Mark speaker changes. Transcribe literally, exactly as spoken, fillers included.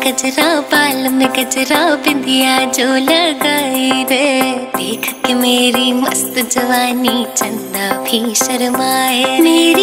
Speaker 1: गजरा बाल में गजरा बिंदिया जो लगाई रे, देख के मेरी मस्त जवानी चंदा भी शर्माए। मेरी